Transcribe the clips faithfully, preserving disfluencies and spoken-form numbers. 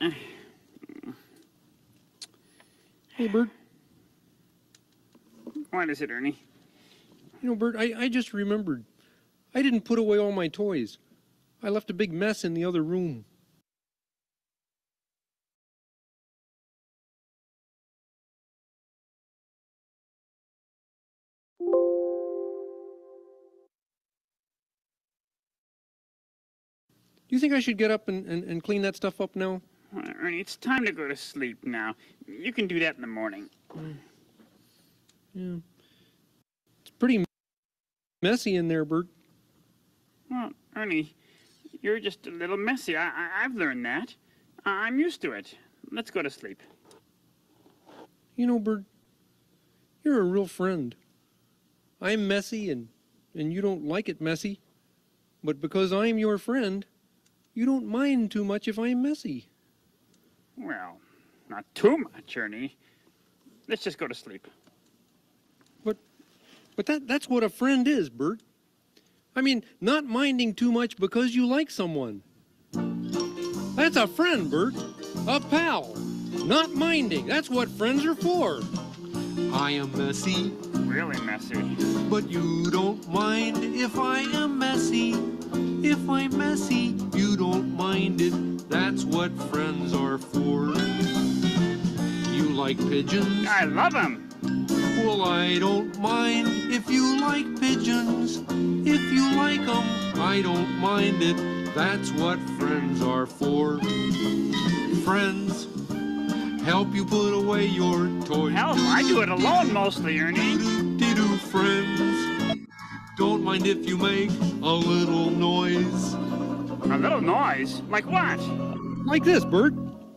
Hey, Bert. What is it, Ernie? You know, Bert, I, I just remembered. I didn't put away all my toys. I left a big mess in the other room. Do you think I should get up and, and, and clean that stuff up now? Uh, Ernie, it's time to go to sleep now. You can do that in the morning. Mm. Yeah. It's pretty messy in there, Bert. Well, Ernie, you're just a little messy. I, I, I've learned that. I, I'm used to it. Let's go to sleep. You know, Bert, you're a real friend. I'm messy and, and you don't like it messy. But because I'm your friend, you don't mind too much if I'm messy. Well, not too much, Ernie. Let's just go to sleep. But but that that's what a friend is, Bert. I mean, not minding too much because you like someone. That's a friend, Bert. A pal. Not minding. That's what friends are for. I am messy. Really messy. But you don't mind if I am messy. If I'm messy, you don't mind it. That's what friends are for. You like pigeons? I love them. Well, I don't mind if you like pigeons. If you like them, I don't mind it. That's what friends are for. Friends help you put away your toys. Hell, I do it alone mostly, Ernie. Do friends don't mind if you make a little noise. A little noise? Like what? Like this, Bert.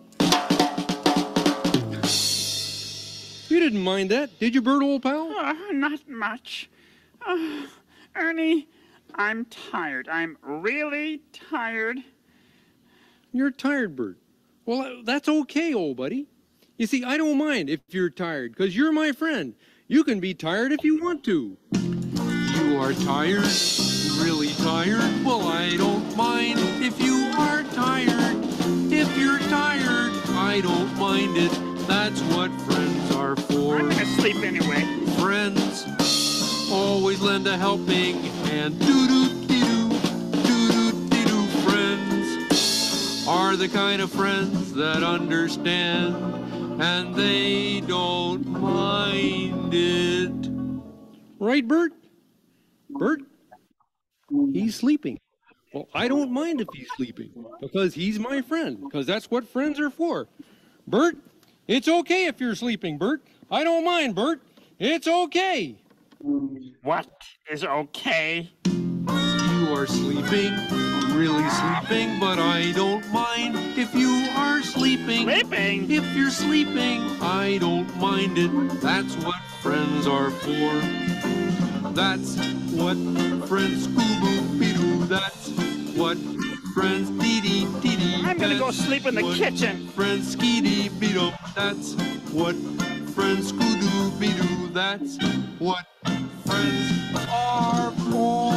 You didn't mind that, did you, Bert, old pal? Uh, not much. Uh, Ernie, I'm tired. I'm really tired. You're tired, Bert. Well, that's okay, old buddy. You see, I don't mind if you're tired, because you're my friend. You can be tired if you want to. You are tired? Really tired? Well, I don't mind if you are tired. If you're tired, I don't mind it. That's what friends are for. I'm gonna sleep anyway. Friends always lend a helping hand. Doo-doo-dee-doo, doo-doo-dee-doo. Friends are the kind of friends that understand, and they don't mind it. Right, Bert? Bert? He's sleeping. Well, I don't mind if he's sleeping, because he's my friend, because that's what friends are for. Bert, it's okay if you're sleeping, Bert. I don't mind, Bert. It's okay. What is okay? You are sleeping, really sleeping, but I don't mind if you are sleeping. Sleeping? If you're sleeping, I don't mind it. That's what friends are for. That's what friends Scooby-Doo. That's what friends dee-dee dee-dee. I'm gonna go sleep in the kitchen. Friends skee-dee-bee-doo. That's what friends Scoo-doo-bee-doo. That's what friends are for.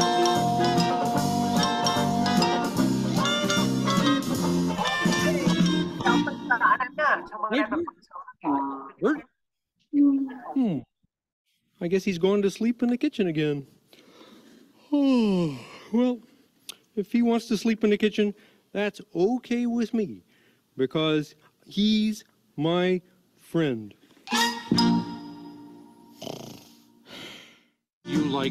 Hey, Bert? Bert? Hmm. I guess he's going to sleep in the kitchen again. Oh, well, if he wants to sleep in the kitchen, that's okay with me, because he's my friend. You like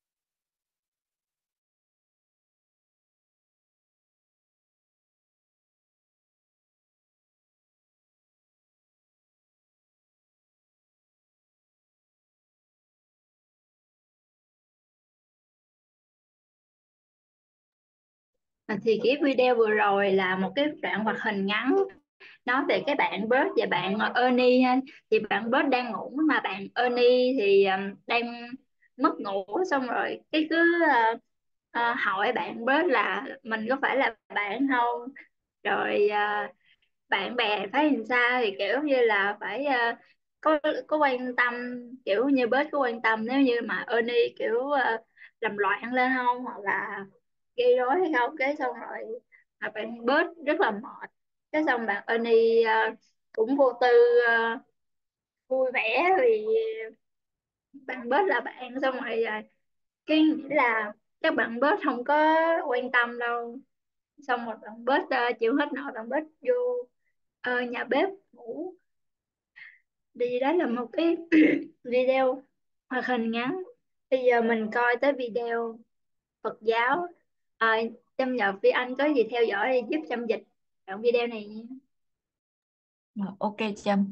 Thì cái video vừa rồi là một cái đoạn hoạt hình ngắn nói về cái bạn Bert và bạn Ernie ha. Thì bạn Bert đang ngủ mà bạn Ernie thì um, đang mất ngủ, xong rồi cái cứ uh, uh, hỏi bạn Bert là mình có phải là bạn không, rồi uh, bạn bè thấy làm sao thì kiểu như là phải uh, có có quan tâm, kiểu như Bert có quan tâm nếu như mà Ernie kiểu uh, làm loạn lên không, hoặc là gây rối hay không, cái xong rồi mà bạn Bert rất là mệt, Cái xong bạn Ernie ờ, cũng vô tư, ờ, vui vẻ vì bạn bớt là bạn, xong rồi ờ, cái nghĩ là các bạn bớt không có quan tâm đâu, xong rồi bạn bớt ờ, chịu hết nổi, bạn bớt vô ờ, nhà bếp ngủ. Thì đó là một cái video hoạt hình ngắn. Bây giờ mình coi tới video Phật giáo. À, Trâm nhờ Phi Anh có gì theo dõi đi giúp Trâm dịch đoạn video này nha. Rồi, ok Trâm.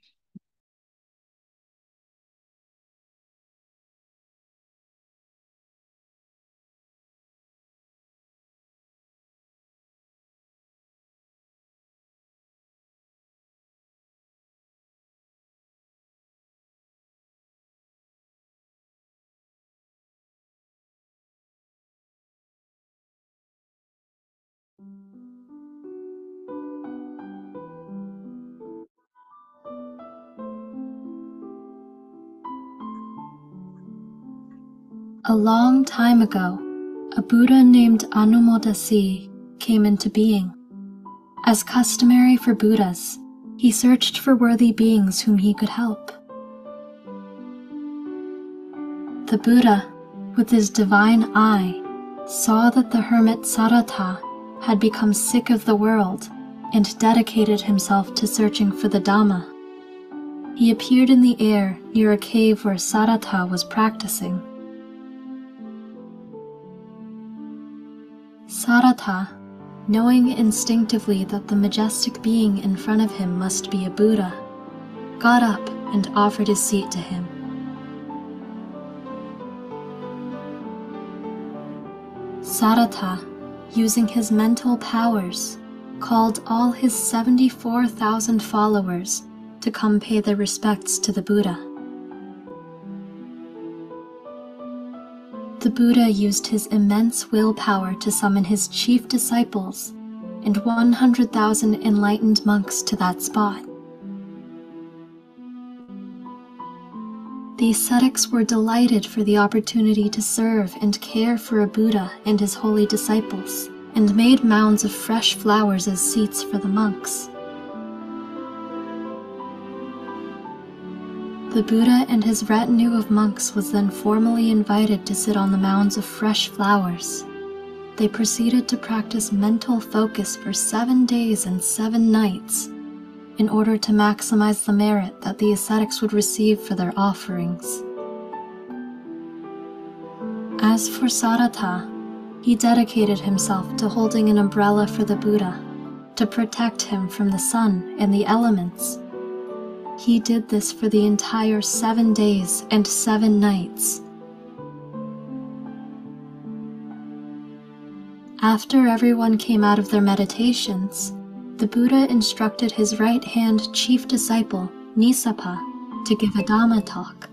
A long time ago, a Buddha named Anumodasi came into being. As customary for Buddhas, he searched for worthy beings whom he could help. The Buddha, with his divine eye, saw that the hermit Saratha had become sick of the world and dedicated himself to searching for the Dhamma. He appeared in the air near a cave where Saratha was practicing. Saratha, knowing instinctively that the majestic being in front of him must be a Buddha, got up and offered his seat to him. Saratha, using his mental powers, called all his seventy-four thousand followers to come pay their respects to the Buddha. The Buddha used his immense willpower to summon his chief disciples and one hundred thousand enlightened monks to that spot. The ascetics were delighted for the opportunity to serve and care for a Buddha and his holy disciples, and made mounds of fresh flowers as seats for the monks. The Buddha and his retinue of monks was then formally invited to sit on the mounds of fresh flowers. They proceeded to practice mental focus for seven days and seven nights in order to maximize the merit that the ascetics would receive for their offerings. As for Saratha, he dedicated himself to holding an umbrella for the Buddha to protect him from the sun and the elements. He did this for the entire seven days and seven nights. After everyone came out of their meditations, the Buddha instructed his right-hand chief disciple, Nisapa, to give a Dhamma talk.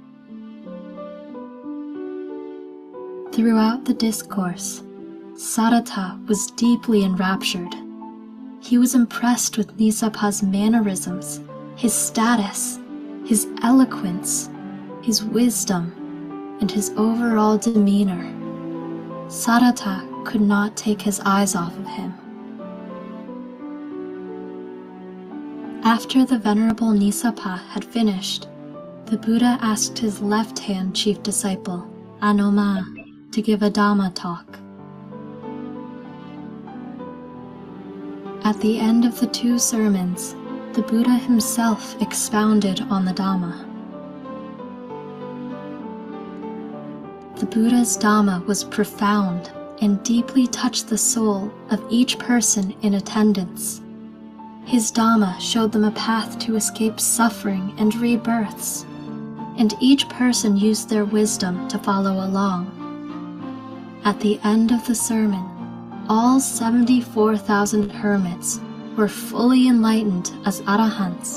Throughout the discourse, Saratha was deeply enraptured. He was impressed with Nisapa's mannerisms, his status, his eloquence, his wisdom, and his overall demeanor. Saratha could not take his eyes off of him. After the Venerable Nisapa had finished, the Buddha asked his left-hand chief disciple, Anoma, to give a Dhamma talk. At the end of the two sermons, the Buddha himself expounded on the Dhamma. The Buddha's Dhamma was profound and deeply touched the soul of each person in attendance. His Dhamma showed them a path to escape suffering and rebirths, and each person used their wisdom to follow along. At the end of the sermon, all seventy-four thousand hermits were fully enlightened as arahants.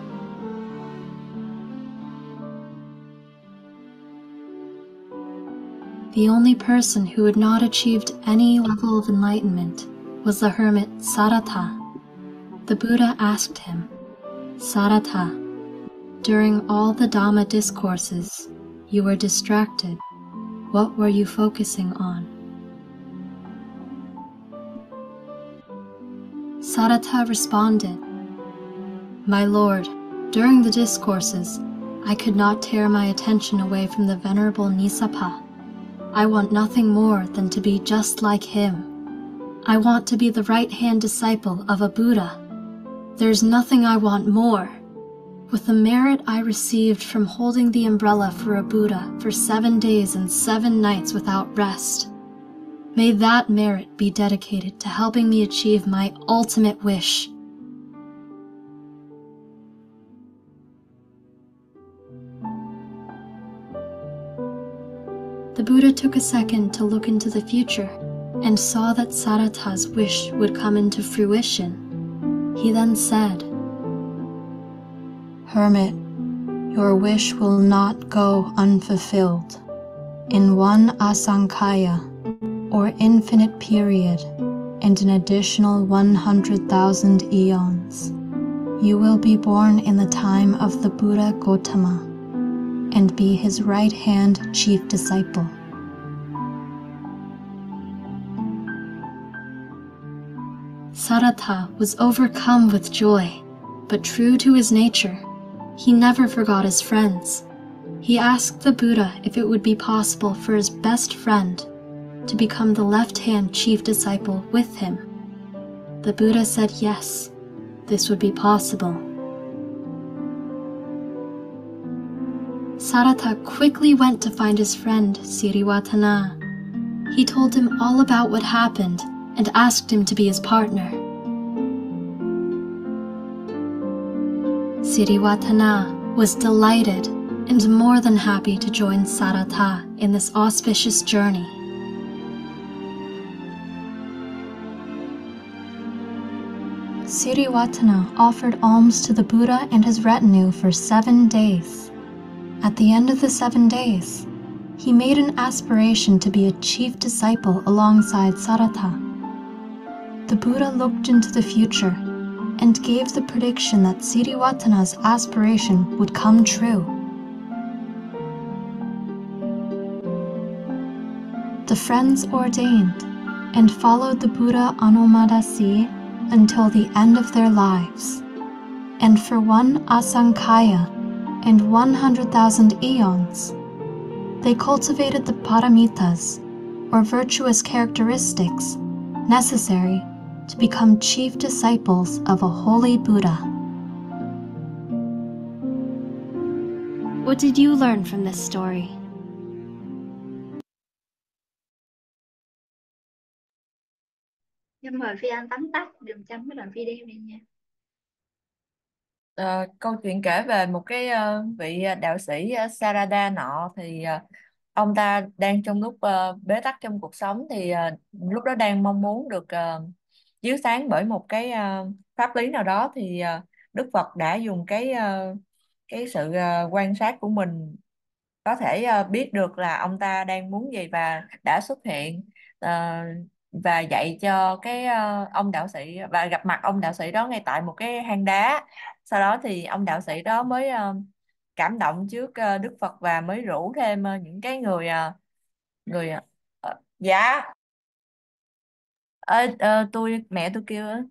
The only person who had not achieved any level of enlightenment was the hermit Saratha. The Buddha asked him, Saratha, during all the Dhamma discourses, you were distracted. What were you focusing on? Sarattha responded, "My lord, during the discourses, I could not tear my attention away from the venerable Nisapa. I want nothing more than to be just like him. I want to be the right-hand disciple of a Buddha. There's nothing I want more. With the merit I received from holding the umbrella for a Buddha for seven days and seven nights without rest, may that merit be dedicated to helping me achieve my ultimate wish." The Buddha took a second to look into the future and saw that Sarattha's wish would come into fruition. He then said, "Hermit, your wish will not go unfulfilled. In one asankaya, or infinite period, and an additional one hundred thousand eons, you will be born in the time of the Buddha Gautama and be his right-hand chief disciple." Sarattha was overcome with joy, but true to his nature, he never forgot his friends. He asked the Buddha if it would be possible for his best friend to become the left-hand chief disciple with him. The Buddha said yes, this would be possible. Sarattha quickly went to find his friend Sirivatana. He told him all about what happened and asked him to be his partner. Sirivatana was delighted and more than happy to join Sarattha in this auspicious journey. Sirivatana offered alms to the Buddha and his retinue for seven days. At the end of the seven days, he made an aspiration to be a chief disciple alongside Sarattha. The Buddha looked into the future and gave the prediction that Sirivatana's aspiration would come true. The friends ordained and followed the Buddha Anumadasi until the end of their lives, and for one asankaya and one hundred thousand eons, they cultivated the paramitas, or virtuous characteristics, necessary to become chief disciples of a holy Buddha. What did you learn from this story? Em mời Phi Anh tóm tắt dùm Trâm cái đoạn video này nha. Ờ, câu chuyện kể về một cái ờ, vị đạo sĩ ờ, Sarada nọ thì ờ, ông ta đang trong lúc ờ, bế tắc trong cuộc sống thì ờ, lúc đó đang mong muốn được ờ, chiếu sáng bởi một cái ờ, pháp lý nào đó thì ờ, Đức Phật đã dùng cái ờ, cái sự ờ, quan sát của mình có thể ờ, biết được là ông ta đang muốn gì và đã xuất hiện ờ, và dạy cho cái ờ, ông đạo sĩ và gặp mặt ông đạo sĩ đó ngay tại một cái hang đá. Sau đó thì ông đạo sĩ đó mới ờ, cảm động trước ờ, Đức Phật và mới rủ thêm ờ, những cái người ờ, người ờ, dạ. Ờ, ờ, tôi mẹ tôi kêu á.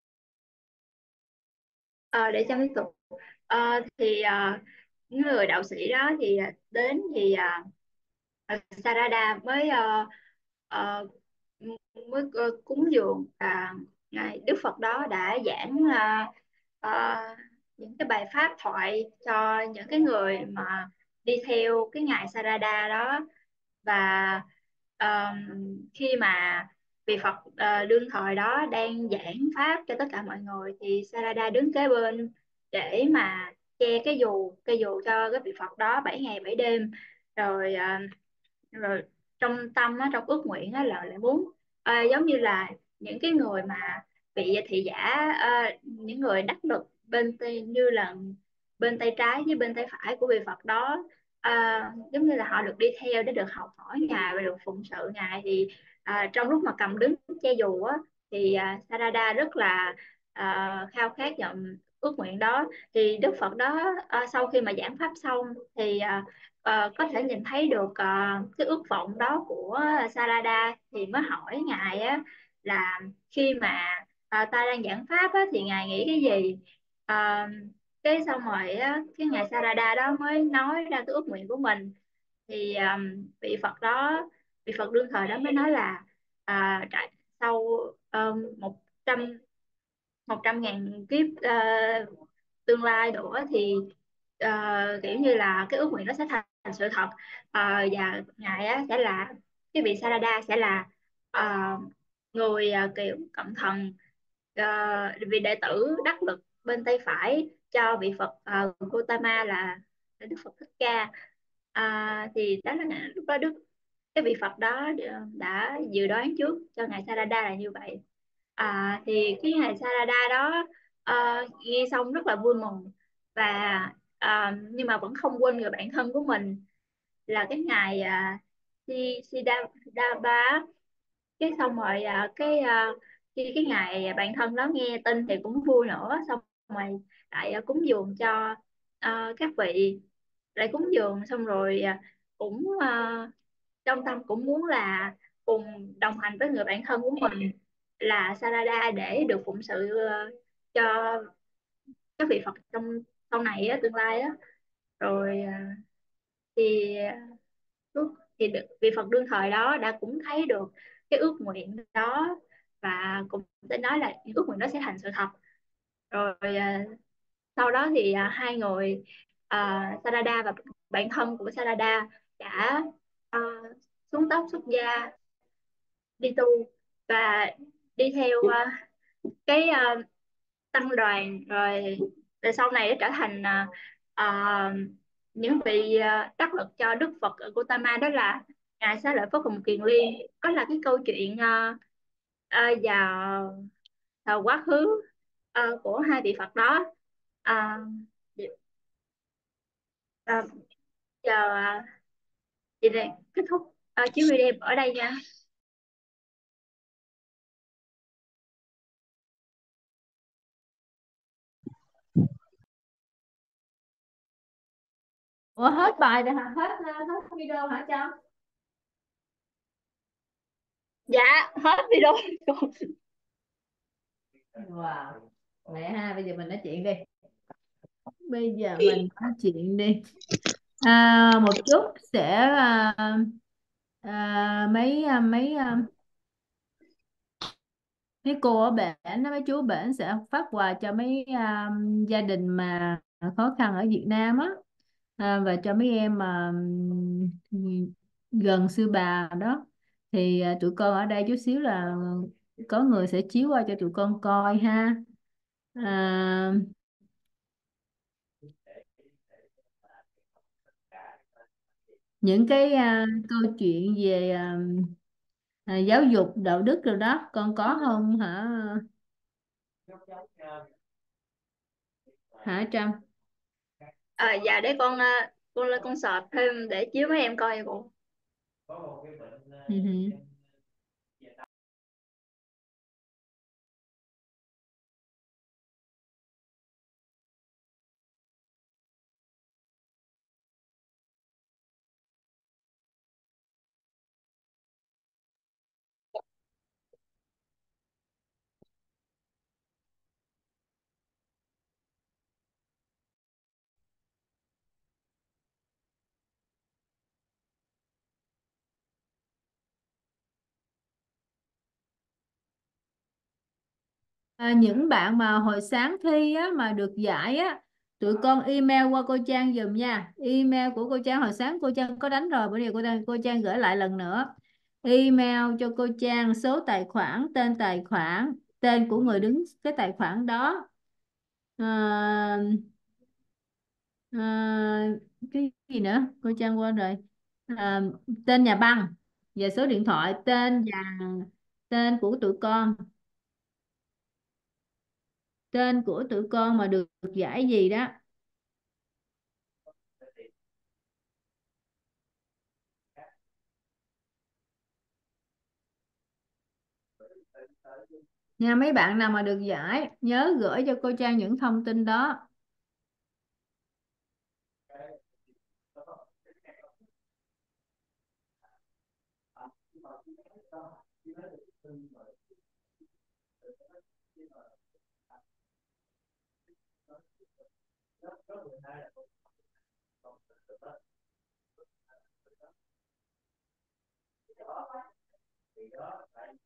Ờ, để Trâm tiếp tục. Ờ, thì ờ, những người đạo sĩ đó thì ờ, đến thì ờ, Sarada mới ờ, ờ, mới ờ, cúng dường và ngài Đức Phật đó đã giảng ờ, ờ, những cái bài pháp thoại cho những cái người mà đi theo cái ngài Sarada đó. Và ờm, khi mà vị Phật ờ, đương thời đó đang giảng pháp cho tất cả mọi người thì Sarada đứng kế bên để mà che cái dù cái dù cho cái vị Phật đó bảy ngày bảy đêm. Rồi ờ, rồi trong tâm á, trong ước nguyện á, là lại muốn ờ, giống như là những cái người mà vị thị giả, ờ, những người đắc lực bên tay, như là bên tay trái với bên tay phải của vị Phật đó, à, giống như là họ được đi theo để được học hỏi ngài và được phụng sự ngài. Thì à, trong lúc mà cầm đứng che dù á, thì à, Sarada rất là à, khao khát nhận ước nguyện đó. Thì Đức Phật đó à, sau khi mà giảng pháp xong thì à, à, có thể nhìn thấy được à, cái ước vọng đó của Sarada, thì mới hỏi ngài á, là khi mà à, ta đang giảng pháp á, thì ngài nghĩ cái gì. à, cái xong rồi á, cái ngài Sarada đó mới nói ra cái ước nguyện của mình. Thì um, vị Phật đó vị Phật đương thời đó mới nói là à, trải, sau um, một trăm một trăm ngàn kiếp ờ, tương lai nữa thì ờ, kiểu như là cái ước nguyện đó sẽ thành, thành sự thật. Ờ, và ngài á, sẽ là cái vị Sarada sẽ là ờ, người ờ, kiểu cẩn thận, ờ, vị đệ tử đắc lực bên tay phải cho vị Phật ờ, Gautama là Đức Phật Thích Ca. À, thì đó là ngày- lúc đó Đức cái vị Phật đó ờ, đã dự đoán trước cho ngài Sarada là như vậy. À, thì cái ngài Sarada đó ờ, nghe xong rất là vui mừng, và ờ, nhưng mà vẫn không quên người bạn thân của mình là cái ngài uh, Si Siddhartha. Cái xong rồi à, cái à, khi cái ngài bạn thân đó nghe tin thì cũng vui nữa, xong rồi lại à, cúng dường cho à, các vị, lại cúng dường xong rồi à, cũng à, trong tâm cũng muốn là cùng đồng hành với người bạn thân của mình là Sarada để được phụng sự à, cho các vị Phật trong sau này á, tương lai á. Rồi à, thì Ước- thì được- vị Phật đương thời đó đã cũng thấy được cái ước nguyện đó, và cũng sẽ nói là những ước nguyện đó sẽ thành sự thật. Rồi à, sau đó thì à, hai người à, Sarada và bạn thân của Sarada đã à, xuống tóc xuất gia đi tu, và đi theo à, cái à, tăng đoàn. Rồi rồi sau này nó trở thành à, à, những vị à, đắc lực cho Đức Phật ở Gautama, đó là ngài Xá Lợi Phất và Mục Kiền Liên. Có là cái câu chuyện à, à, vào vào quá khứ à, của hai vị Phật đó. à, à, Giờ à, chị này kết thúc à, chuyến video ở đây nha. Ủa hết bài rồi hả? Hết hết video hả Trâm? Dạ hết video. Wow. Mẹ ha, bây giờ mình nói chuyện đi. Bây giờ mình nói chuyện đi. À, một chút sẽ à, à, mấy à, mấy à, mấy cô ở bển, mấy chú bển sẽ phát quà cho mấy à, gia đình mà khó khăn ở Việt Nam á, à, và cho mấy em mà ừm, gần sư bà đó. Thì à, tụi con ở đây chút xíu là có người sẽ chiếu qua cho tụi con coi ha. à, những cái à, câu chuyện về à, à, giáo dục đạo đức rồi đó con có không hả hả Trâm? À, dạ để con à, con lên con search thêm để chiếu mấy em coi cô. Ừ hử. À, những bạn mà hồi sáng thi á, mà được giải á, tụi con email qua cô Trang giùm nha. Email của cô Trang hồi sáng cô Trang có đánh rồi, bữa nay cô Trang, cô Trang gửi lại lần nữa. Email cho cô Trang số tài khoản, tên tài khoản, tên của người đứng cái tài khoản đó. À, à, cái gì nữa cô Trang quên rồi. À, tên nhà băng và số điện thoại, tên và tên của tụi con, tên của tụi con mà được, được giải gì đó nha. Mấy bạn nào mà được giải nhớ gửi cho cô Trang những thông tin đó.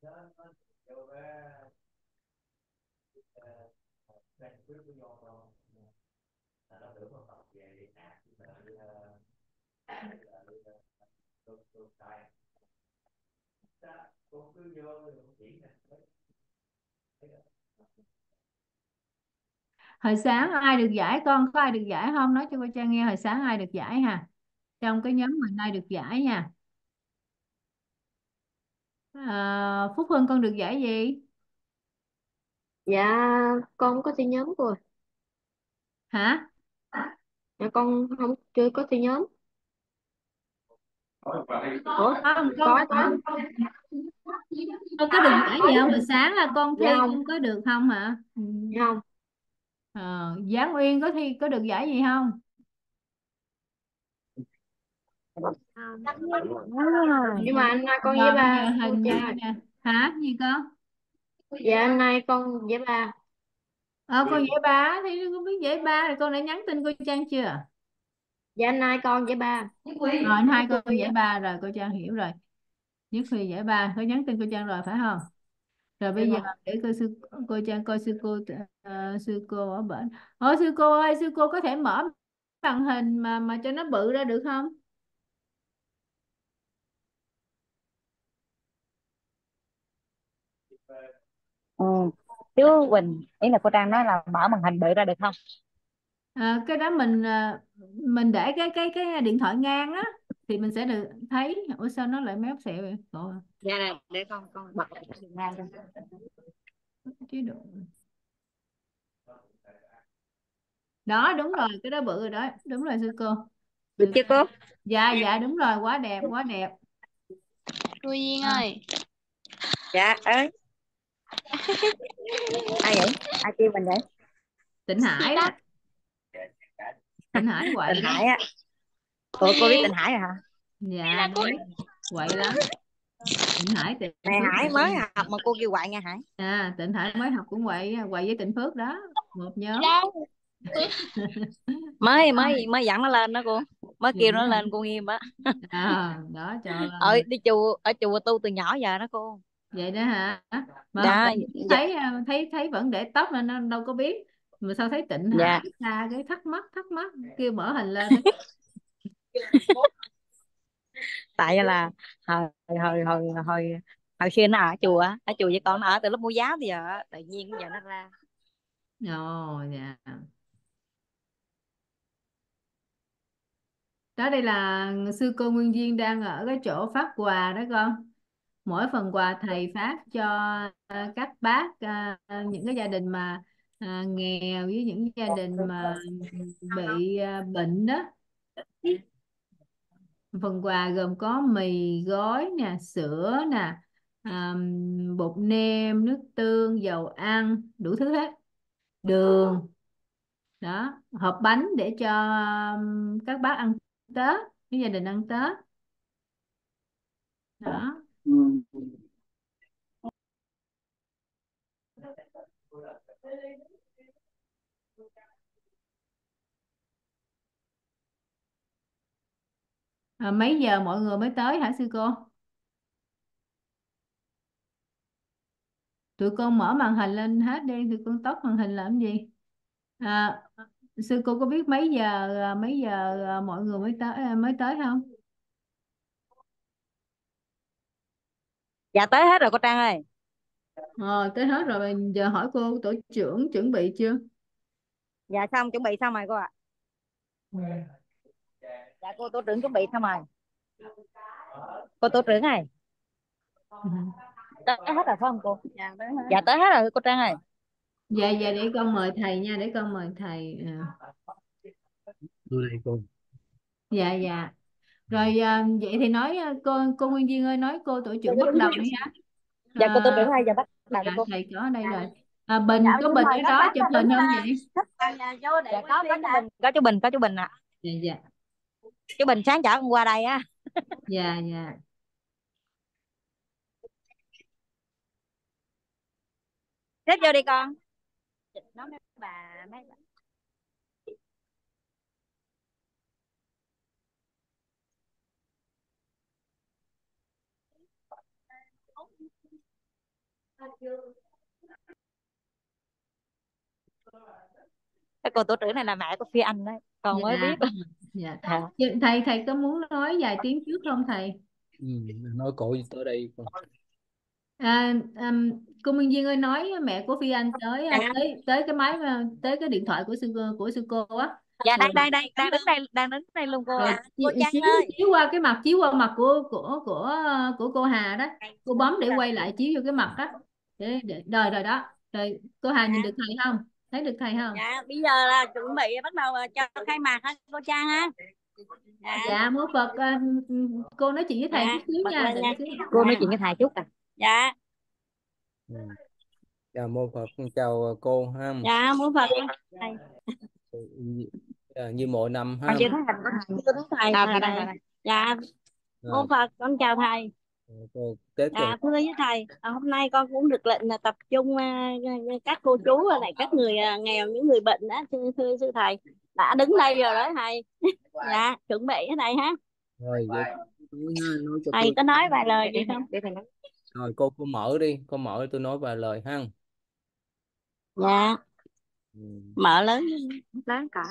Hồi sáng ai được giải con? Có ai được giải không? Nói cho cô Trang nghe hồi sáng ai được giải ha. Trong cái nhóm mình ai được giải nha. À, Phúc Hưng con được giải gì? Dạ con có thi nhóm rồi. Hả? Dạ con không chưa có thi nhóm. Ủa, Không, có con có. con có được giải gì không? Hồi sáng là con thi Dạ không, con có được không hả? Ừ. dạ không. Ờ, Giáng Uyên có thi có được giải gì không? Nhưng mà anh nay con với Rồi bây giờ ba cô hình Trang như ơi. nè. Hả? Gì con? Dạ anh nay con với ba. Ờ, con giải ba thì con biết giải ba rồi con đã nhắn tin cô Trang chưa? Dạ anh nay con với ba. Rồi anh hai con giải ba rồi cô Trang hiểu rồi. Nhất Huy giải ba có nhắn tin cô Trang rồi phải không? Rồi Dạ bây giờ vâng. để cô sư cô Trang coi sư cô ờ, sư cô ở bển. Ồ sư cô ơi, sư cô có thể mở màn hình mà mà cho nó bự ra được không? Ừ. Chứ Quỳnh ý là cô Trang nói là mở màn hình bự ra được không? À, cái đó mình à, mình để cái cái cái điện thoại ngang á thì mình sẽ được thấy. Ủa sao nó lại méo xẹo vậy? Cậu à? Dạ này để con con bật đường ngang cho. Chế độ. Đó đúng rồi, cái đó bự rồi đó, đúng rồi sư cô. Được Sư chưa cô. cô? Dạ dạ đúng rồi, quá đẹp quá đẹp. Cô Duyên À, ơi, Dạ ơi, ai vậy? Ai kêu mình vậy? Tịnh chị Hải đó, đó, Tịnh Hải quậy Tình đó. Hải á. cô Cô cô biết Duyên, Tình Hải rồi hả? đây Dạ là cô. biết, quậy lắm. Tịnh Hải Tịnh Này Phước Hải là mới con. học mà cô kêu quậy nha Hải. À Tịnh Hải mới học cũng quậy, quậy với Tịnh Phước đó, một Chị nhóm. đâu? Mới mới mới dẫn nó lên đó cô. Mới Vậy kêu nó hả? lên cô nghiêm á. À, đó cho lên Ở rồi. đi chùa ở chùa tu từ nhỏ giờ đó cô. Vậy đó hả? Mà hồi Dạ mình dạ thấy à, thấy thấy vẫn để tóc nên nó đâu có biết, mà sao thấy Tịnh Hải dạ. xa cái thắc mắc thắc mắc kêu mở hình lên. Tại là hồi hồi hồi hồi hồi xưa nó ở chùa á, ở chùa với con nó ở từ lúc mẫu giáo bây giờ á, tự nhiên giờ nó ra. Ồ dạ. Đó đây là sư cô Nguyên Duyên đang ở cái chỗ phát quà đó con. Mỗi phần quà thầy phát cho à, các bác à, những cái gia đình mà à, nghèo với những gia đình mà bị à, bệnh đó. Phần quà gồm có mì gói nè, sữa nè, à, bột nêm, nước tương, dầu ăn, đủ thứ hết. Đường, đó, hộp bánh để cho um, các bác ăn Tết, với gia đình ăn Tết. Đó. À, mấy giờ mọi người mới tới hả sư cô? Tụi con mở màn hình lên hết đi, tụi con tắt màn hình làm gì? À, sư cô có biết mấy giờ à, mấy giờ à, mọi người mới tới à, mới tới không? Dạ tới hết rồi cô Trang ơi. Ờ, tới hết rồi, bây giờ hỏi cô tổ trưởng chuẩn bị chưa? Dạ xong chuẩn bị xong rồi cô ạ. Ừ. Dạ cô tổ trưởng chuẩn bị xong rồi. Cô tổ trưởng ơi, Ừ. tới hết rồi phải không cô? Dạ tới hết. Dạ tới hết rồi cô Trang ơi. Dạ dạ để con mời thầy nha, để con mời thầy. À, Vô đây cô. dạ dạ. Rồi à, vậy thì nói à, cô cô Nguyên Duyên ơi, nói cô tổ trưởng bắt đầu đi ha. Dạ cô tổ À, trưởng ơi, giờ bắt đầu dạ đi cô. thầy có ở đây Dạ, rồi. À, Bình dạ có nhưng Bình mà ở các đó bác chụp có hình đứng không à, vậy? dạ, dạ, vô để dạ, có có chú Bình có chú Bình có chú Bình ạ. Dạ dạ Chú Bình sáng chở con qua đây á. dạ dạ. Xếp vô đi con. Nó mấy bà mấy bà. Cái cô tổ trưởng này là mẹ của Phi Anh đấy, con mới Dạ. biết. Dạ. À. Thầy thầy có muốn nói vài tiếng trước không thầy? Ừ, nói cổ tới đây con. À, um, cô Minh Duyên ơi, nói mẹ của Phi Anh tới Dạ. tới tới cái máy tới cái điện thoại của sư của sư cô á. Dạ đang Rồi, đang đang đang đứng đây đang đứng đây luôn cô. rồi À, chi- cô Trang chiếu ơi. chiếu qua cái mặt chiếu qua mặt của của của của cô Hà đó, cô bấm để quay lại chiếu vô cái mặt đó để, để rồi rồi đó, rồi cô Hà nhìn được thầy không, thấy được thầy không? Dạ bây giờ là chuẩn bị bắt đầu cho khai mạc ha cô Trang ha. Dạ. Dạ mô Phật, à, cô nói chuyện với thầy Dạ, chút xíu bật nha. lên Để nha. xíu. Cô nói chuyện với thầy chút à. Dạ. Ừ. Chào mô Phật, chào cô ha. Dạ mô Phật. Thầy. À, như mỗi năm ha. Con chưa thấy thầy của thầy. Chưa thấy thầy. À, thầy, thầy, thầy. Dạ mô À, Phật, con chào thầy. cô Tết gần. Dạ thưa với thầy, à, hôm nay con cũng được lệnh là tập trung à, các cô chú và lại các người à, nghèo, những người bệnh đó, thưa, thưa sư thầy đã đứng đây rồi đó thầy. Dạ chuẩn bị cái này ha. Rồi vậy nói, nói cho Thầy tôi. có nói vài lời gì không? Rồi cô cô mở đi, cô mở tôi nói vài lời ha. Dạ. Ừ. Mở lớn lớn cả.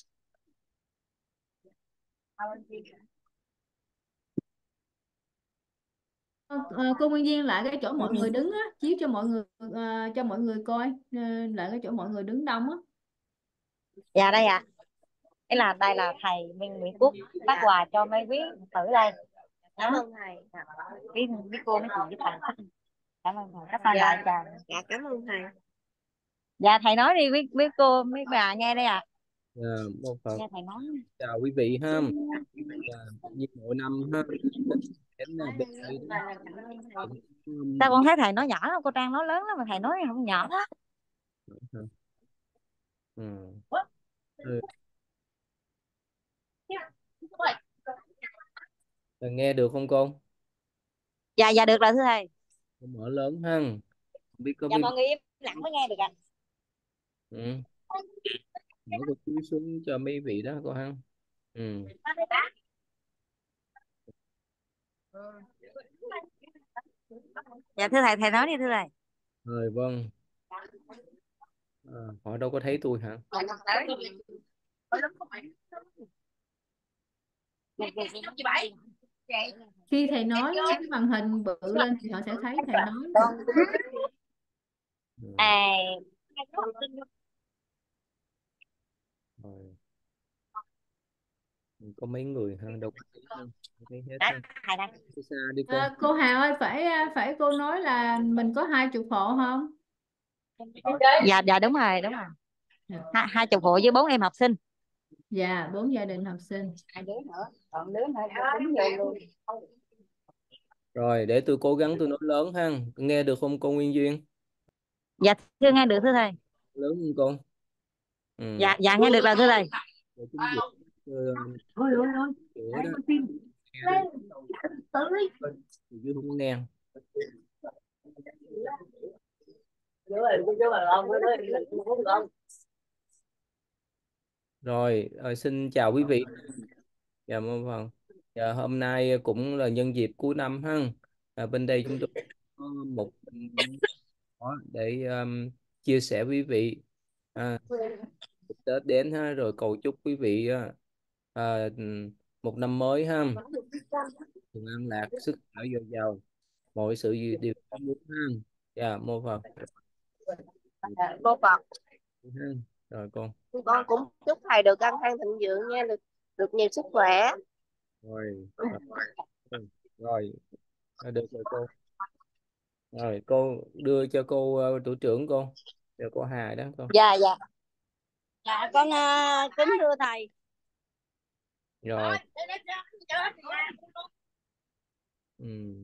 Ờ, cô Nguyên Duyên lại cái chỗ mọi người đứng á, chiếu cho mọi người ờ, cho mọi người coi, ờ, lại cái chỗ mọi người đứng đông á. Dạ đây ạ. À. Đây là đây là thầy Minh Nguyễn Quốc phát quà cho mấy quý tử đây. Cảm ơn thầy. Biết biết cô nói chuyện với thầy. Cảm ơn thầy. Các bạn lại chào. Dạ cảm ơn thầy. Dạ thầy nói đi, biết biết cô biết bà nghe đây ạ. À. Dạ, mô Phật. Nghe thầy nói. Chào quý vị ha. Dạ, như mỗi năm ha. Đến bên đây đó. Sao con thấy thầy nói nhỏ lắm, cô Trang nói lớn lắm mà thầy nói không nhỏ đó. Ừ. Ừ. Rồi, nghe được không con? Dạ dạ được rồi thưa thầy. Con mở lớn ha. Không biết có Dạ biết. mọi người im lặng mới nghe được ạ. À. Ừ. Mở cô chú xuống cho mấy vị đó con ha. Ừ. Dạ thưa thầy, thầy nói đi thưa thầy. Rồi vâng. À, họ đâu có thấy tôi hả? Khi thầy nói cái màn hình bự lên thì họ sẽ thấy thầy nói. À. Rồi. Có mấy người ha, đâu có thấy đâu. Thấy hết Đó, ha. thầy đây. Xa đi con. À, cô Hà ơi, phải phải cô nói là mình có hai chục hộ không? Dạ dạ đúng rồi đúng rồi. Hai, hai chục hộ với bốn em học sinh. Dạ bốn gia đình học sinh. Hai đứa nữa, còn đứa nữa tính vô luôn. Rồi để tôi cố gắng tôi nói lớn ha. Nghe được không cô Nguyên Duyên? Dạ thưa nghe được thưa thầy. Lớn không con? Ừ. Dạ dạ nghe được rồi thưa thầy. Rồi chính việc uh, Ôi ôi ôi. sửa đó. Chứ không có nghe. Rồi, rồi xin chào quý vị. Dạ mô Phật. Dạ, hôm nay cũng là nhân dịp cuối năm ha. À, bên đây chúng tôi có một đó để um, chia sẻ với quý vị. À, Tết đến ha, rồi cầu chúc quý vị à, một năm mới ha, thường an lạc, sức khỏe dồi dào, mọi sự gì đều mong muốn ha. Dạ mô Phật. Mô Phật. Rồi con. Con cũng chúc thầy được an khang thịnh vượng nha, được được nhiều sức khỏe. Rồi. Rồi. Rồi. Được rồi cô. Rồi cô đưa cho cô uh, tổ trưởng con, cho cô Hà đó con. Dạ dạ. Dạ con uh, kính thưa thầy. Rồi. Ừ.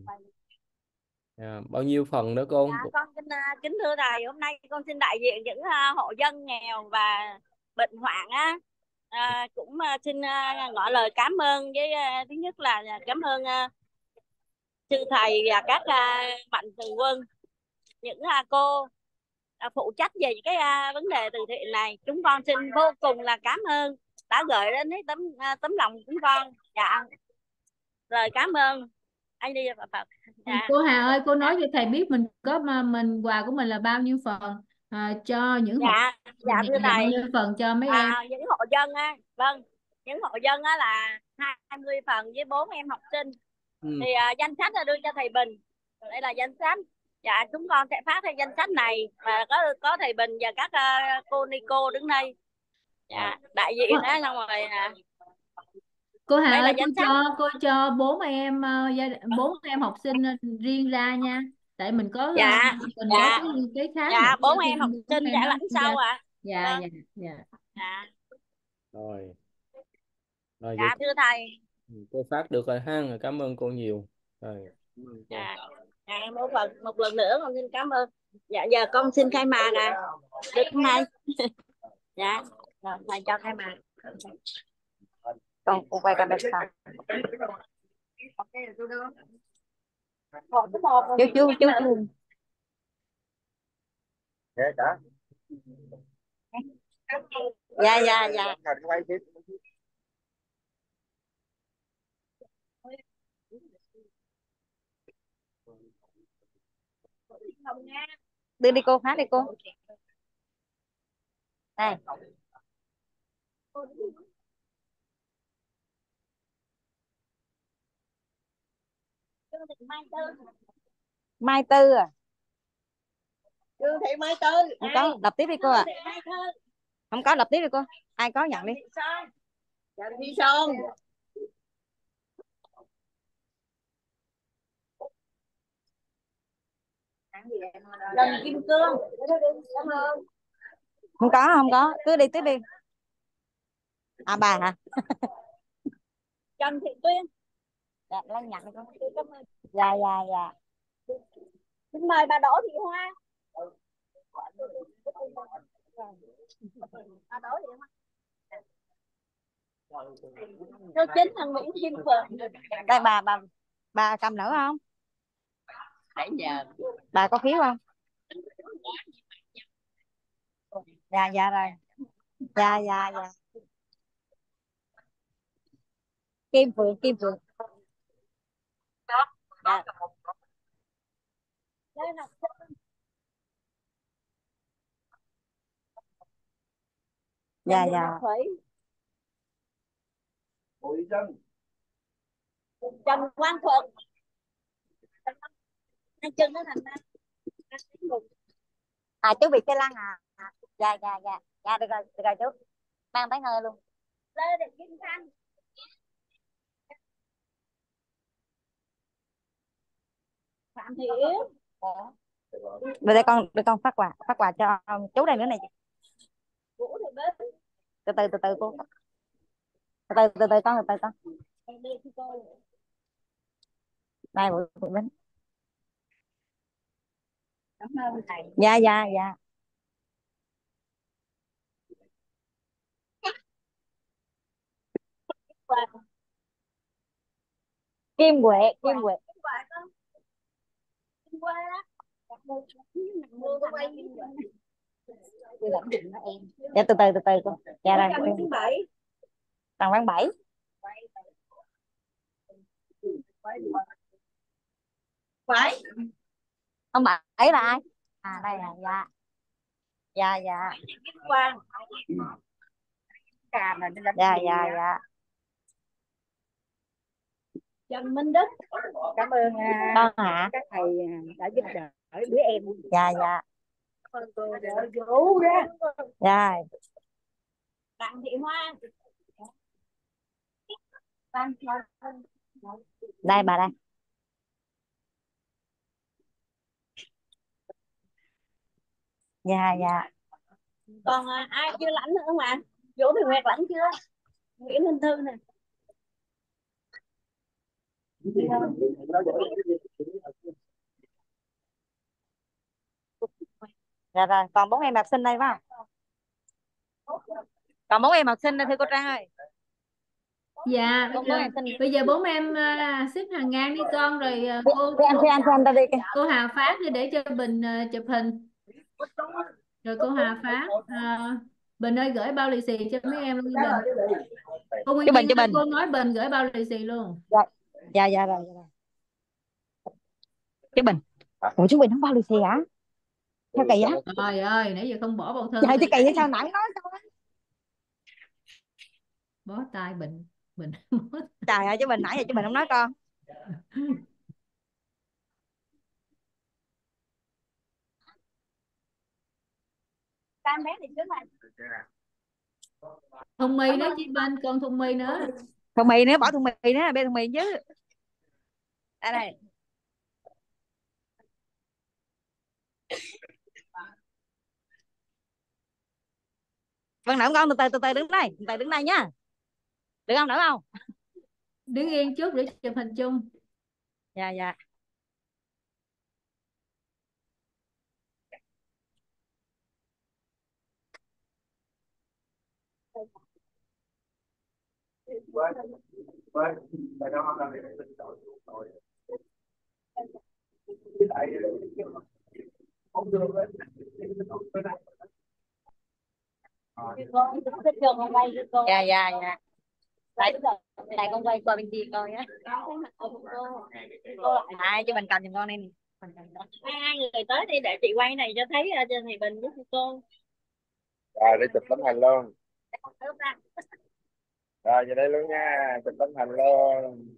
À, bao nhiêu phần đó con? Dạ, con kính, uh, kính thưa thầy, hôm nay con xin đại diện những uh, hộ dân nghèo và bệnh hoạn á, uh, cũng uh, xin uh, ngỏ lời cảm ơn với uh, thứ nhất là cảm ơn uh, sư thầy và các uh, mạnh thường quân, những uh, cô uh, phụ trách về những cái uh, vấn đề từ thiện này. Chúng con xin vô cùng là cảm ơn đã gửi đến cái tấm uh, tấm lòng của chúng con. Dạ lời cảm ơn. anh đi vào Phật. Dạ. Cô Hà ơi, cô nói cho thầy biết mình có mà mình quà của mình là bao nhiêu phần à, cho những hộ Dạ, dạ thưa và bao thầy. nhiêu phần cho mấy em. À, những hộ dân á, vâng, những hộ dân á là hai mươi phần với bốn em học sinh. Ừ. Thì à, danh sách là đưa cho thầy Bình. Đây là danh sách. Dạ, chúng con sẽ phát theo danh sách này và có có thầy Bình và các uh, cô Nico đứng đây. Dạ, đại diện á, xong rồi à, Cô Hà đây là ơi, cô danh sách. cho cô cho bốn em ờ, gia bốn em học sinh ờ, riêng ra nha. Tại mình có ờ, Dạ, mình dạ, có cái cái khác dạ, nữa bốn cho em học nên bốn sinh em sẽ đó lãnh riêng ra. sau ạ. Dạ Vâng, dạ dạ. dạ, Rồi. Rồi vậy dạ thưa thầy. cô phát được rồi ha, cảm ơn cô nhiều. Rồi. Cảm ơn cô. Dạ, dạ, một lần một lần nữa con xin cảm ơn. Dạ, giờ con xin khai mạc nè, được không thầy? Dạ, rồi thầy cho khai mạc. Con cô quay camera sao? Chú chú chú chú. Dạ dạ dạ. Đưa đi cô, hát đi cô. Đây. Mai Tư à? Trương Thị Mai Tư. Không có, đọc tiếp đi cô ạ. À. Không có, đọc tiếp đi cô. Ai có nhận đi. Trần Thi Sơn. Trần Kim Cương. Không có, không có, cứ đi tiếp đi. À bà hả? Trần Thị Tuyên. Dạ, lên nhận đi cô. Dạ dạ dạ. Xin mời bà Đỗ Thị Hoa. Bà Đỗ Thị Hoa. Số chín thằng Nguyễn Kim Phượng. Đây bà bà bà cầm nữa không? Nãy giờ. Bà có phiếu không? Dạ dạ rồi. Dạ dạ dạ. Kim Phượng, Kim Phượng. Dạ. Đây là Dạ dạ. Trần Quang Thuận. Anh chân nó thành ra. À chú bị cây lăng à? Dạ dạ dạ. Dạ được rồi, được rồi chú. Mang tới nơi luôn. Lê Thị Kim Thanh. Phạm Thị Yến. Rồi đây con, để con phát quà, phát quà cho chú đây nữa này. Vũ Thị Bích. Từ từ từ từ cô. Từ từ từ từ con, từ từ con. Đây Vũ Thị Bích. Cảm ơn thầy. Dạ dạ dạ. Kim Huệ, Kim Huệ. Kim Huệ đó. Dạ từ từ từ từ cô. Dạ rồi. Tầng Văn Bảy. Phải. Ông Bảy là ai? À đây là dạ. Dạ dạ. Quang. Dạ dạ dạ. Trần Minh Đức. Cảm ơn con hả? Các thầy đã giúp đỡ đứa em. Dạ dạ. Cảm ơn cô đã cứu ra. Dạ. Đặng Thị Hoa. Đây bà đây. Dạ dạ. Còn à, ai chưa lãnh nữa không ạ? Vũ Thị Nguyệt lãnh chưa? Nguyễn Minh Thư nè. Dạ rồi, còn bốn em học sinh đây phải không? Còn bốn em học sinh đây thưa cô Trang ơi. Dạ, bây giờ, bây giờ bốn em uh, xếp hàng ngang đi con rồi uh, cô Thế anh, thế anh, thế anh ta đi. cô Hà phát đi để cho Bình uh, chụp hình. Rồi cô Hà phát. Uh, Bình ơi gửi bao lì xì cho mấy em luôn Bình. Cô Nguyên Bình, Nhiên Bình. cô nói Bình gửi bao lì xì luôn. Dạ dạ dạ rồi. Dạ rồi. Chú Bình. Ủa chú Bình không bao lì xì hả? Sao kỳ vậy? Trời ơi, nãy giờ không bỏ bầu thơm Trời thì chứ kỳ vậy sao nãy nói câu đó. bó tay Bình. Bình. Trời ơi chú Bình nãy giờ chú Bình không nói con. Cam bé thì trước này. Thùng mì nữa chị Bình, còn thùng mì nữa. Thùng mì nữa, bỏ thùng mì nữa, bê thùng mì chứ. Đây đây. Vâng nở con từ từ từ từ đứng đây, từ từ đứng đây nha. Được không, nở không? Đứng yên chút để chụp hình chung. Dạ dạ. Dạ dạ dạ. Tại tại con quay qua bên kia coi á. À cho mình cầm giùm con đây nè. hai hai người tới đi để chị quay này cho thấy uh, trên thầy Bình với cô cô. Rồi đi chụp tấm hình luôn. Rồi về đây luôn nha, chụp tấm hình luôn.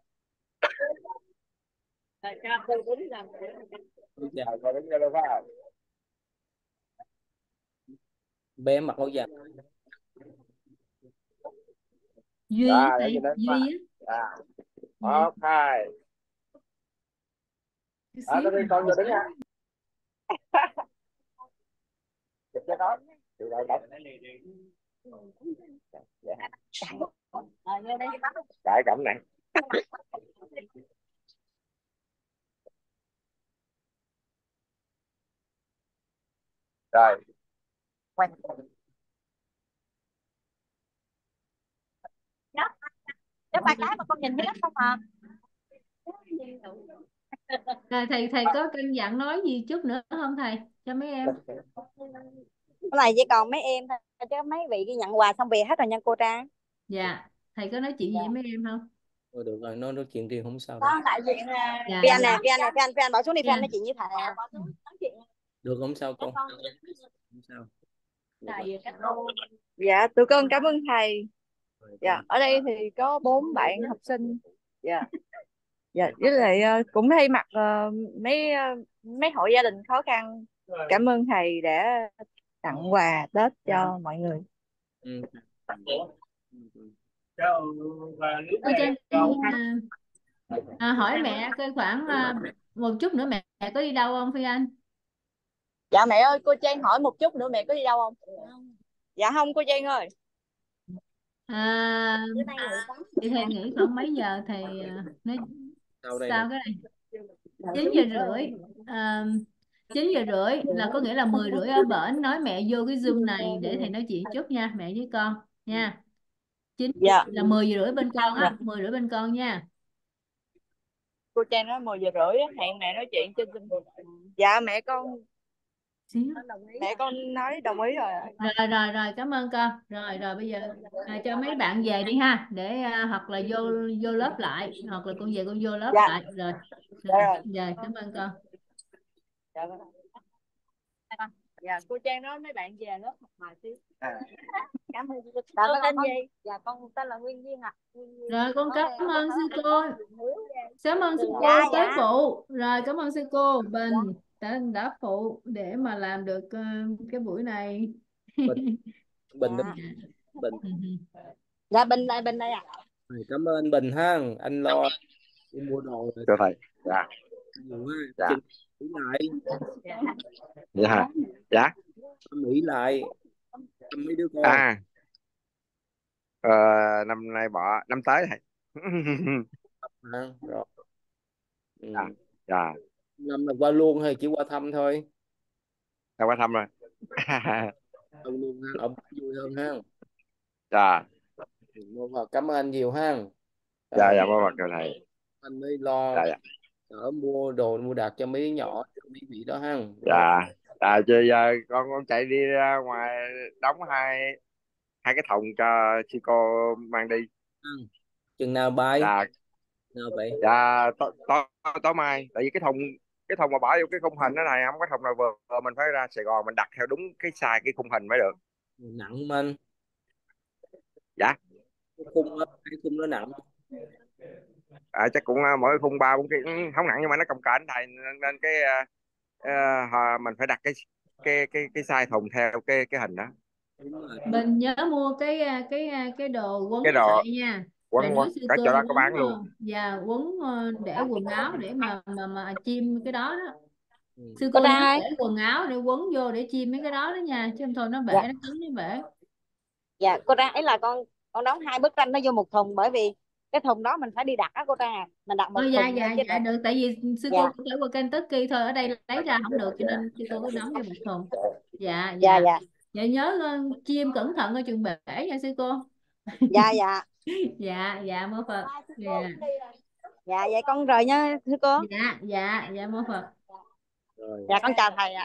Rồi cho cô đứng gần. Chào cô đứng ra luôn phải không? Bé mặc áo dài. Duy Rồi, thầy, để Duy á. Rồi. Một, hai. Đó, nó đi con vô đứng nha. Chụp cho nó. Chụp lại đọc. Cãi cẩm này. Rồi. Quay. Nếu ba cái mà con nhìn thấy đất không à? Rồi thầy thầy có căn dặn nói gì chút nữa không thầy cho mấy em? Cái này chỉ còn mấy em thôi chứ mấy vị đi nhận quà xong về hết rồi nha cô Trang. Dạ, thầy có nói chuyện gì với mấy em không? Thôi được rồi, nói nói chuyện riêng không sao đâu. Con đại diện Dạ, Phan dạ. nè, Phan nè, Phan Phan bỏ xuống đi, Phan Dạ. nói chuyện với thầy. Được không sao con? Không sao. Dạ, tụi con cảm ơn thầy. Dạ, ở đây thì có bốn bạn học sinh. Dạ. Dạ, với lại ờ, cũng thay mặt ờ, mấy ờ, mấy hộ gia đình khó khăn. Cảm ơn thầy đã tặng quà Tết cho mọi người. Ừ. Cô Trang à, à, hỏi mẹ coi khoảng à, một chút nữa mẹ, mẹ có đi đâu không Phi Anh? Dạ mẹ ơi, cô Trang hỏi một chút nữa mẹ có đi đâu không? Dạ không cô Trang ơi. À, thì thầy nghĩ khoảng mấy giờ thầy à, nói Sau đây sao cái này? chín giờ rưỡi. À, chín giờ rưỡi là có nghĩa là mười rưỡi ở bển, nói mẹ vô cái Zoom này để thầy nói chuyện chút nha, mẹ với con nha. chín Dạ. là mười giờ rưỡi bên con á, mười rưỡi bên con nha. Cô Trang nói mười giờ rưỡi hẹn mẹ nói chuyện trên Zoom. Dạ mẹ con Xíu. mẹ con nói đồng ý rồi. Rồi rồi rồi cảm ơn con. Rồi rồi bây giờ à, cho mấy bạn về đi ha, để à, hoặc là vô vô lớp lại, hoặc là con về con vô lớp Dạ. lại rồi. Dạ Rồi, rồi. rồi cảm ơn con. Dạ vâng. Dạ cô Trang nói mấy bạn về lớp học bài xíu. À. Cảm ơn cô. Dạ, Tên con, gì? Dạ con tên là Nguyên Duyên ạ. Rồi con cảm ơn sư cô. Cảm ơn sư cô Dạ, tới dạ. phụ. Rồi cảm ơn sư cô Bình đã đã phụ để mà làm được uh, cái buổi này. Bình Bình Dạ. Bình. Dạ Bình đây, Bình đây ạ. Rồi, cảm ơn Bình ha, anh lo đi mua đồ rồi. Cho thầy. Dạ. Dạ. Chừng Mỹ lại. Dạ. Dạ. Mỹ lại. Thăm mấy đứa con. À. Ờ, năm nay bỏ năm tới thầy. À, rồi. Ừ. Dạ. Dạ. Năm là qua luôn hay chỉ qua thăm thôi? Đã qua thăm rồi. Ông luôn ha, ông vui hơn ha. Dạ. Cảm ơn anh nhiều ha. Dạ dạ bác mặt thầy. Anh mới lo Dạ dạ. ở mua đồ mua đặt cho mấy đứa nhỏ, mấy vị đó ha. Dạ. À giờ, giờ con con chạy đi ra ngoài đóng hai hai cái thùng cho chị cô mang đi. Ừ. Chừng nào bay? Dạ. Nào vậy? Dạ tối tối tối mai, tại vì cái thùng cái thùng mà bỏ vô cái khung hình đó này, không có thùng nào vừa, vừa mình phải ra Sài Gòn mình đặt theo đúng cái size cái khung hình mới được. Nặng không anh? Dạ. Cái khung đó, cái khung nó nặng. À, chắc cũng uh, mỗi khung ba bốn ký, không nặng nhưng mà nó cồng kềnh thầy, nên, nên cái uh, uh, mình phải đặt cái cái cái cái size thùng theo cái cái hình đó. Đúng rồi. Mình nhớ mua cái cái cái đồ quấn Cái đồ lại nha. Rồi quấn nhớ quấn sư cả cô chỗ đó có quấn bán luôn. ờ, và quấn ờ, để quần áo để mà mà mà chim cái đó đó. Ừ. Sư Cô cô Trang nhớ ơi. để quần áo để quấn vô để chim mấy cái đó đó nha, chứ không thôi nó bể, Dạ. nó cứng nó bể. Dạ cô Trang, ấy là con con đóng hai bức tranh nó vô một thùng, bởi vì cái thùng đó mình phải đi đặt á cô Trang à. Mình đặt một Ờ, dạ thùng dạ chứ dạ đặt. được, tại vì sư Dạ. cô cũng phải qua Kentucky thôi, ở đây lấy ra không được cho nên sư cô có đóng vô một thùng. Dạ Dạ dạ. dạ. Dạ nhớ ờ, chim cẩn thận ở trường bể nha sư cô. Dạ dạ. Dạ dạ mô Phật. Dạ Dạ vậy con rời nha thưa cô. dạ dạ dạ mô Phật. Rồi. Dạ con chào thầy ạ.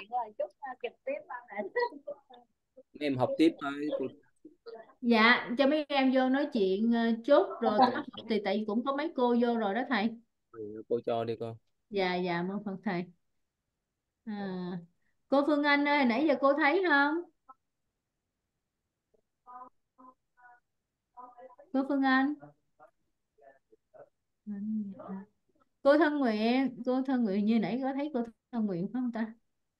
Mấy em học tiếp thôi cô. Dạ cho mấy em vô nói chuyện ờ, chốt rồi có học thì tại vì cũng có mấy cô vô rồi đó thầy. Ừ, cô cho đi con. Dạ dạ mô Phật thầy. À, cô Phương Anh ơi nãy giờ cô thấy không? Cô Phương Anh. Cô Thân Nguyện, cô Thân Nguyện như nãy có thấy cô Thân Nguyện không ta?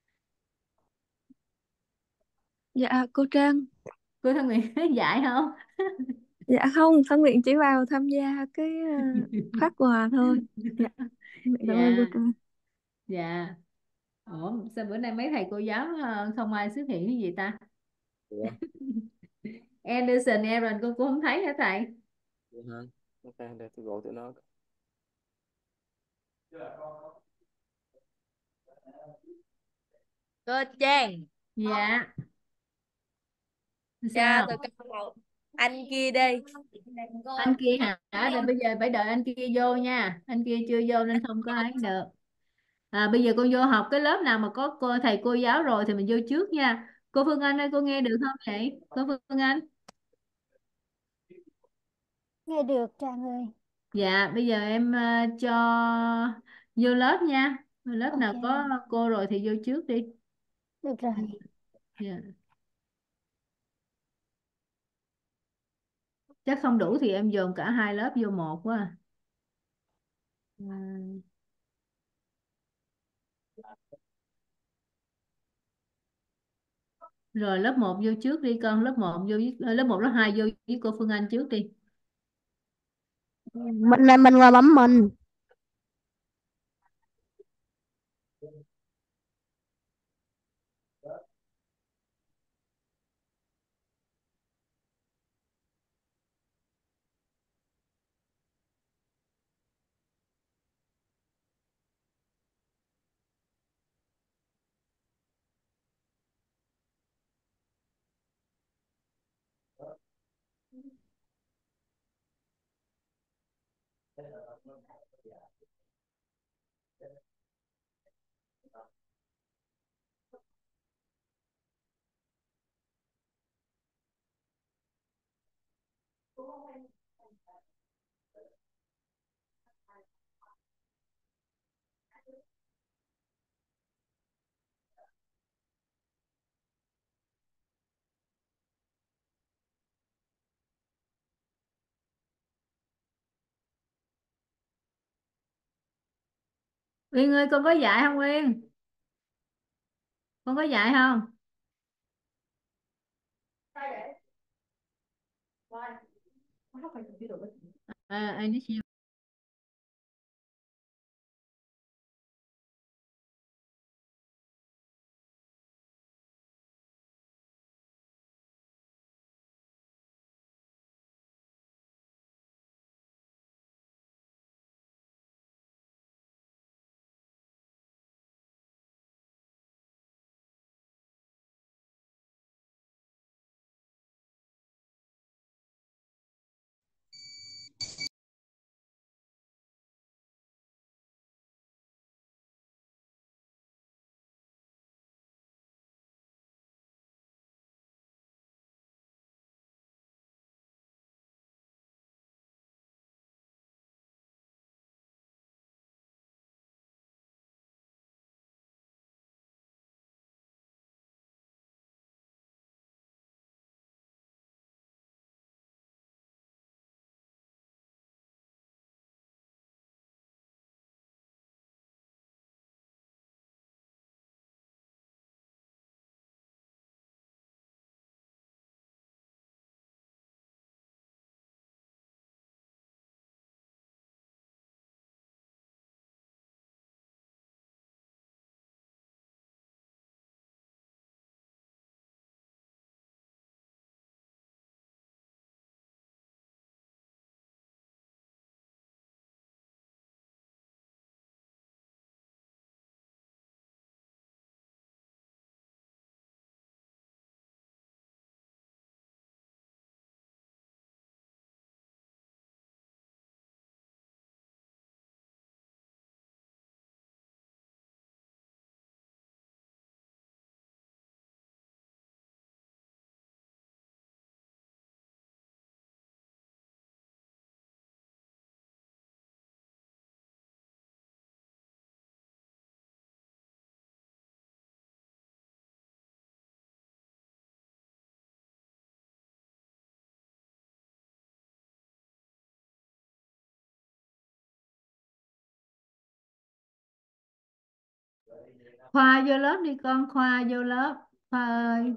Dạ cô Trang. Cô Thân Nguyện thấy dạy không? Dạ không, Thân Nguyện chỉ vào tham gia cái uh, phát quà thôi. Dạ. Cảm ơn cô Dạ Trang. dạ. Ủa sao bữa nay mấy thầy cô giáo ờ, không ai xuất hiện cái gì ta? Ủa? Anderson, Aaron cô cũng không thấy hả thầy? Vậy hả? Ok, để tôi gọi tụi nó. Cô Trang. Dạ. Cho Sao? tụi con một anh kia đi. Anh kia hả? Để bây giờ phải đợi anh kia vô nha. Anh kia chưa vô nên không có ấy được. À, bây giờ con vô học cái lớp nào mà có cô thầy cô giáo rồi thì mình vô trước nha. Cô Phương Anh ơi cô nghe được không vậy? Cô Phương Anh. Nghe được Trang ơi. Dạ, bây giờ em ờ, cho vô lớp nha. Lớp nào Ok. có cô rồi thì vô trước đi. Được rồi. Dạ. Chắc không đủ thì em dồn cả hai lớp vô một quá. À. À. Rồi lớp một vô trước đi con, lớp một vô với, lớp một lớp hai vô với cô Phương Anh trước đi. Mình là mình qua bấm mình. Uyên ơi con có dạy không Uyên? Con có dạy không? À, anh nói Khoa vô lớp đi con, Khoa vô lớp. Khoa ơi.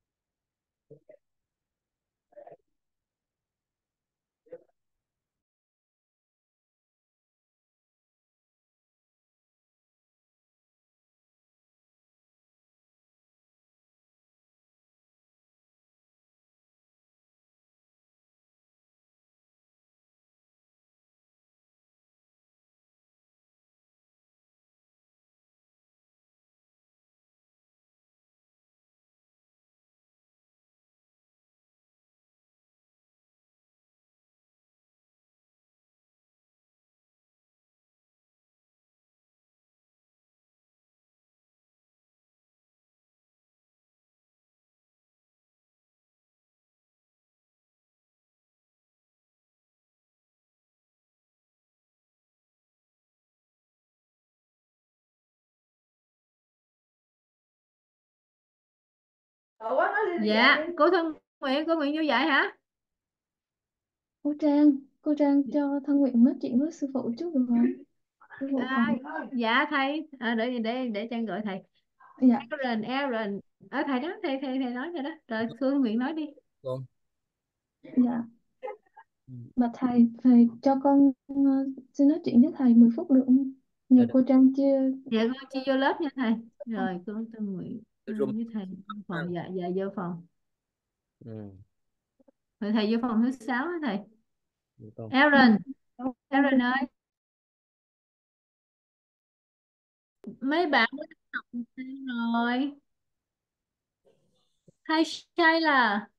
Dạ, cô Thân Nguyễn, cô Nguyễn vô dạy hả? Cô Trang, cô Trang cho Thân Nguyện nói chuyện với sư phụ chút được không? Sư phụ À, còn. dạ thầy, à, để để để Trang gọi thầy. Dạ, Aaron, Aaron, ở thầy đó, thầy thầy thầy nói rồi đó. Rồi cô Thân Nguyễn nói đi. Con. dạ. Mà thầy, thầy cho con ờ, xin nói chuyện với thầy mười phút được không? Nhờ Rồi, cô Trang chia. Dạ con chia vô lớp nha thầy. Rồi cô Thân Nguyễn à, room. với thầy phòng, dạ dạ vô phòng. Ừ. Rồi thầy vô phòng thứ sáu đó thầy. Được không? Aaron, Aaron ơi, mấy bạn mới học rồi. Hi Shayla.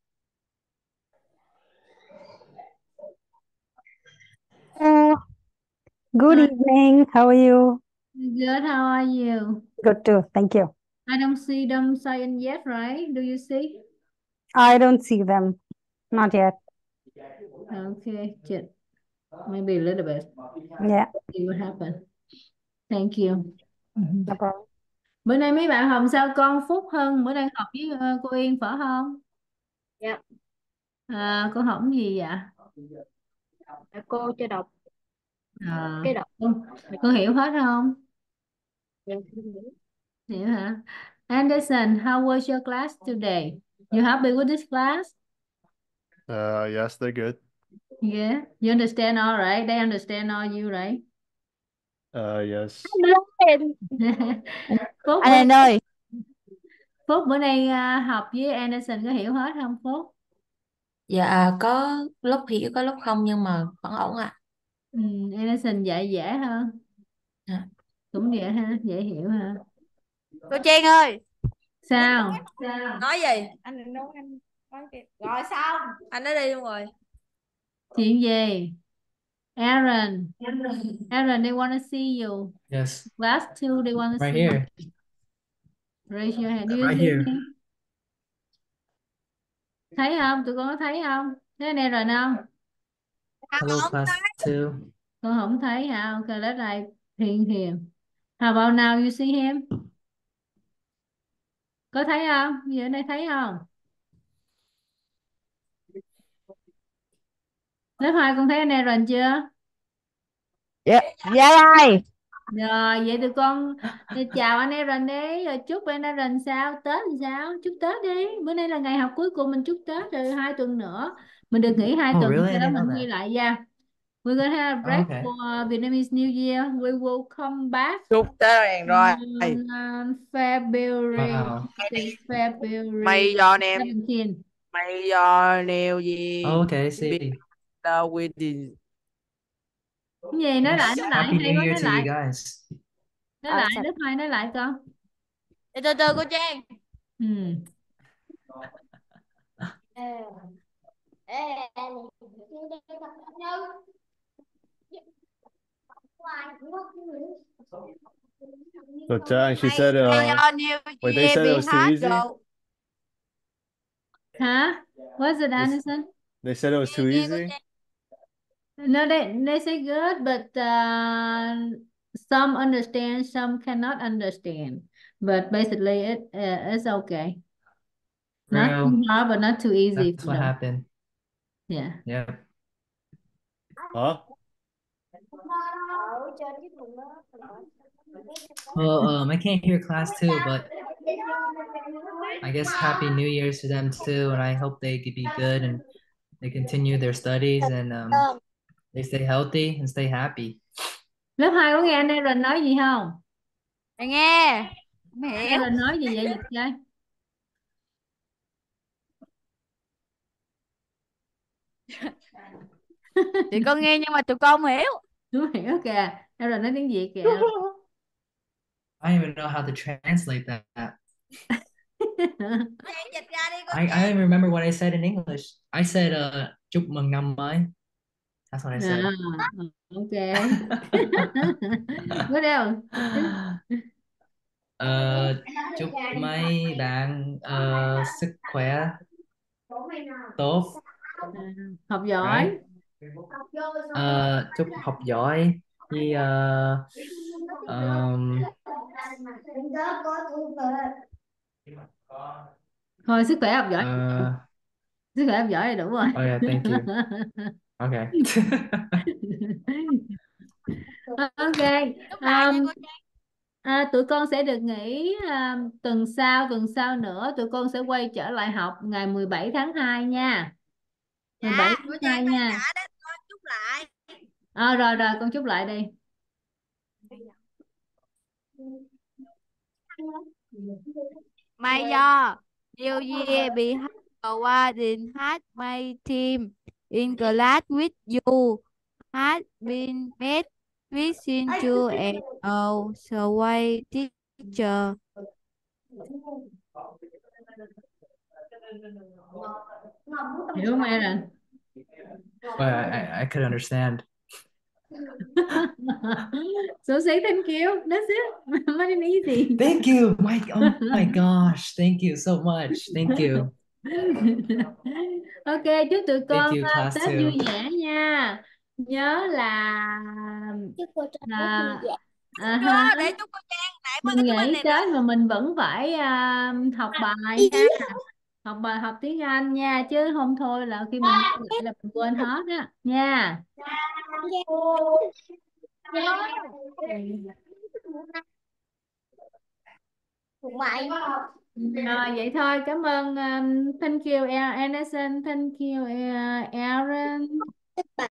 Uh, good Hi, evening. How are you? good, how are you? Good too. Thank you. I don't see them sign yet, right? Do you see? I don't see them. Not yet. Okay, good. Maybe a little bit. Yeah, See what happened. Thank you. Mhm. no problem. Bữa nay mấy bạn học sao con? Phúc Hân bữa nay học với ờ, cô Yên phải không? Dạ, À, cô học cái gì vậy? dạ, cô cho đọc À, cái đọc. con, con hiểu hết không? Dạ, không hiểu. Hiểu hả? Anderson, how was your class today? You happy with this class? Uh, yes, they're good. Yeah, you understand all right? They understand all you, right? Uh, yes. Phúc Anh bữa Anh ơi, Phúc bữa nay à, học với Anderson có hiểu hết không Phúc? Dạ có lúc hiểu có lúc không nhưng mà vẫn ổn ạ. Ừ, Anderson dạy dễ hơn, Dạ. cũng dễ ha, dễ hiểu ha. Cô Trang ơi, Sao? nói gì? Anh định nói anh nói kìa. Rồi xong, anh đã đi luôn rồi. Chuyện gì? Aaron, Aaron, they want to see you. Yes, Class two, they want to right see you. here. Raise your hand. Do you Right see here. me? Thấy không? Tụi con có thấy không? Thấy anh Aaron không? Hello, class two. Con không thấy hả? Ok, let's like hiền hiền. How about now you see him? Có thấy không? Giờ này thấy không? Lớp hai con thấy anh Aaron chưa? dạ, dạ rồi. Rồi vậy tụi con thì chào anh Aaron đi, rồi chúc anh Aaron sao? Tết thì sao? Chúc Tết đi. Bữa nay là ngày học cuối cùng, mình chúc Tết rồi hai tuần nữa. Mình được nghỉ hai Oh, tuần, really? I sau đó didn't know mình that. thi lại nha. We're gonna have a Oh, break okay. for Vietnamese New Year. We will come back Chúc Tết rồi. on uh, February Wow. February Mày giò nè, seventeenth. mày giò nèo gì? Oh, okay, see. Biết là wedding. Cái gì? Nói lại, Yes, nói lại, Happy hay New quá, Year nói to you lại. guys. Nói À, lại, sao- lớp hai nói lại con. Để từ từ cô Trang. Ừ. So, John, she Mày said, mày uh, giò nèo wait, gì they said it bị was too hát easy? rồi. Hả? What's it, They, Anderson? they said it was too Nghe cô easy? Trang. No, they they say good, but uh, some understand, some cannot understand. But basically, it uh, it's okay. Not too Real. hard, but not too easy That's for what them. happened. Yeah. Yep. Huh? Well, um, I can't hear class too, but I guess Happy New Year's to them too, and I hope they could be good and they continue their studies and um, they stay healthy and stay happy. Lớp hai có nghe anh Aaron nói gì không? Mày nghe. Mày hiểu. Aaron nói gì vậy Dịch trai? Tụi con nghe nhưng mà tụi con không hiểu. Chú hiểu kìa. Aaron nói tiếng Việt kìa. I don't even know how to translate that. I, I don't even remember what I said in English. I said uh, chúc mừng năm mới. That's what I said. À, ok. Có đâu? Ờ, chúc mấy bạn ờ, sức khỏe tốt. À, học giỏi. Right? Ờ, chúc học giỏi với ờ, um, Thôi sức khỏe học giỏi. ờ, Sức khỏe học giỏi là đủ rồi. oh yeah, thank you. Okay. Ok. Um, à, tụi con sẽ được nghỉ à, tuần sau, tuần sau nữa tụi con sẽ quay trở lại học ngày mười bảy tháng hai nha. mười bảy tháng hai nha. À, rồi rồi con chúc lại đi. May do New Year be awarding had my team in class with you had been made wishing you and all so why teacher. Hiểu không Aaron? Well, I, I, I could understand. So say thank you. That's it. Not an easy. Thank you, Mike. Oh my gosh, thank you so much. Thank you. Ok, chúc tụi Thank con you, uh, class Tết two. vui vẻ nha. Nhớ là là à, ha, Để chúc cô Trang nãy mình nghỉ Tết mà mình vẫn phải uh, học bài ha. Học bài học tiếng Anh nha, chứ không thôi là khi mình lại là mình quên hết á nha. Rồi vậy thôi, cảm ơn um, thank you Anderson, thank you uh, Aaron.